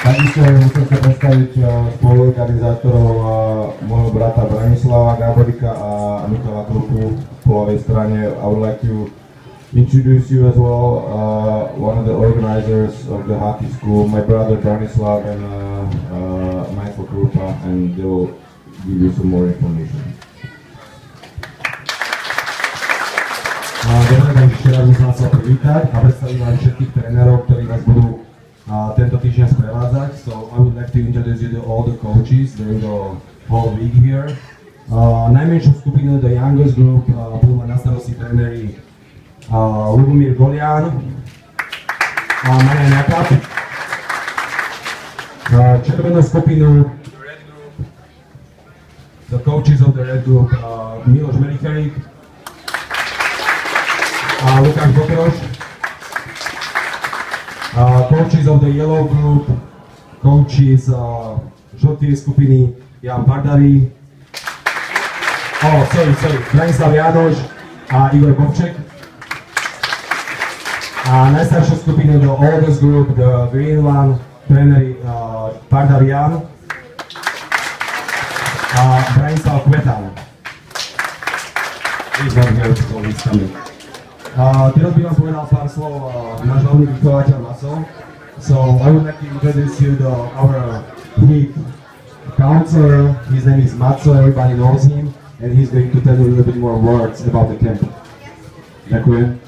Takisto musím sa predstaviť spoluorganizátorov môjho brata Branislava Gáborika a Michala Krupu po ľavej strane. I would like to introduce you as well, one of the organizers of the hockey school, my brother Branislav and Michael Krupa, and they'll give you some more information. Dobre, takže ešte raz by som vás chcel privítať a predstaviť vám všetkých trénerov, ktorí vás budú tento týždeň sprevádzať. So I would like to introduce you to all the coaches during the whole week here. Najmenšiu skupinu, the youngest group, budú mať na starosti tréneri Lubomír Golián, Marian Jakab. Červenú skupinu, the red group, the coaches of the red group, Miloš Mericherik, Lukáš Bokroš. Coaches of the yellow group, coaches žltej skupiny Jan Pardaví, Branislav Jánoš a Igor Bobček. A najstaršiu skupinu, the oldest group, the green one, tréneri Pardaví Jan a Branislav Kvetan. He's not here, so he's coming. Teraz by vám povedal pár slov náš hlavný vychovateľ Maso. So I would like to introduce you to our head counselor. His name is Matso, everybody knows him, and he's going to tell you a little bit more words about the camp. Ďakujem.